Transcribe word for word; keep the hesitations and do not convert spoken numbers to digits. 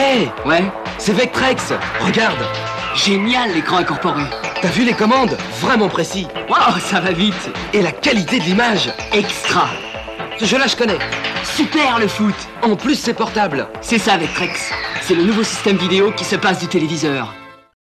Hé, Ouais. c'est Vectrex. Regarde. Génial, l'écran incorporé. T'as vu les commandes? Vraiment précis. Waouh, ça va vite. Et la qualité de l'image. Extra. Ce jeu-là, je connais. Super, le foot. En plus, c'est portable. C'est ça, Vectrex. C'est le nouveau système vidéo qui se passe du téléviseur.